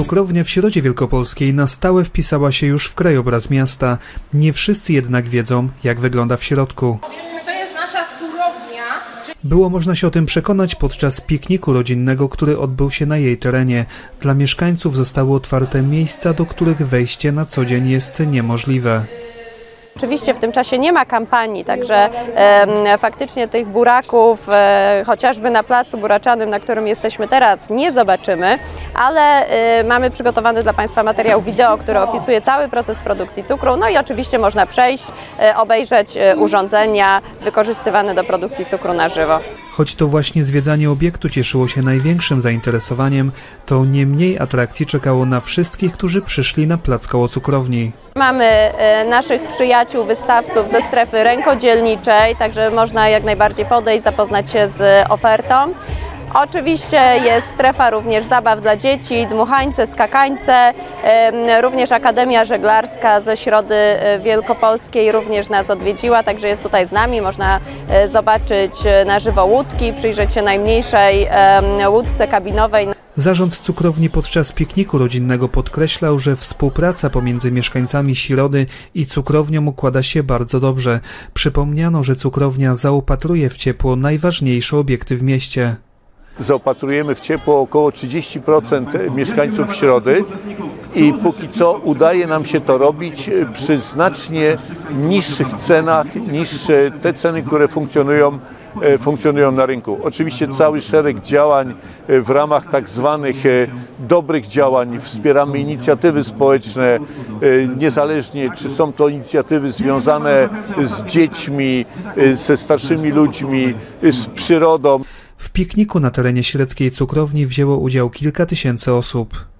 Cukrownia w Środzie Wielkopolskiej na stałe wpisała się już w krajobraz miasta. Nie wszyscy jednak wiedzą, jak wygląda w środku. To jest nasza surownia. Było można się o tym przekonać podczas pikniku rodzinnego, który odbył się na jej terenie. Dla mieszkańców zostały otwarte miejsca, do których wejście na co dzień jest niemożliwe. Oczywiście w tym czasie nie ma kampanii, także faktycznie tych buraków, chociażby na placu buraczanym, na którym jesteśmy teraz, nie zobaczymy, ale mamy przygotowany dla Państwa materiał wideo, który opisuje cały proces produkcji cukru. No i oczywiście można przejść, obejrzeć urządzenia wykorzystywane do produkcji cukru na żywo. Choć to właśnie zwiedzanie obiektu cieszyło się największym zainteresowaniem, to nie mniej atrakcji czekało na wszystkich, którzy przyszli na plac koło cukrowni. Mamy naszych przyjaciół, wystawców ze strefy rękodzielniczej, także można jak najbardziej podejść, zapoznać się z ofertą. Oczywiście jest strefa również zabaw dla dzieci, dmuchańce, skakańce, również Akademia Żeglarska ze Środy Wielkopolskiej również nas odwiedziła, także jest tutaj z nami, można zobaczyć na żywo łódki, przyjrzeć się najmniejszej łódce kabinowej. Zarząd cukrowni podczas pikniku rodzinnego podkreślał, że współpraca pomiędzy mieszkańcami Środy i cukrownią układa się bardzo dobrze. Przypomniano, że cukrownia zaopatruje w ciepło najważniejsze obiekty w mieście. Zaopatrujemy w ciepło około 30% mieszkańców Środy i póki co udaje nam się to robić przy znacznie niższych cenach niż te ceny, które funkcjonują na rynku. Oczywiście cały szereg działań w ramach tak zwanych dobrych działań. Wspieramy inicjatywy społeczne, niezależnie czy są to inicjatywy związane z dziećmi, ze starszymi ludźmi, z przyrodą. W pikniku na terenie średzkiej cukrowni wzięło udział kilka tysięcy osób.